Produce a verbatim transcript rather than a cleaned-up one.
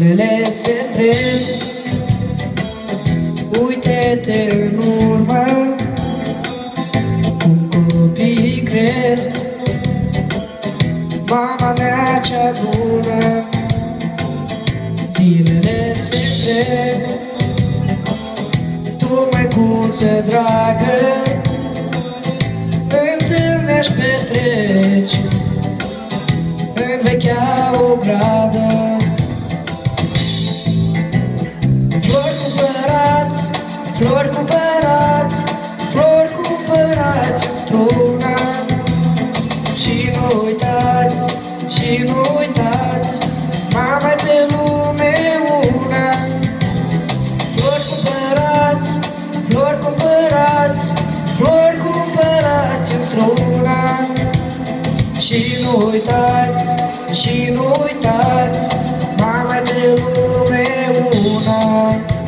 Zilele se întrec, uite-te în urmă, cum copiii cresc, mama mea cea bună. Zilele se întrec, tu, măicuță dragă, întâlnești, petreci în vechea ogradă. Flori cumpărați, flori cumpărați, flori cumpărați într-una. Și nu uitați, și nu uitați, mama pe lume una. Flori cumpărați, flori cumpărați, flori cumpărați într-una. Și nu uitați, și nu uitați, mama pe lume una.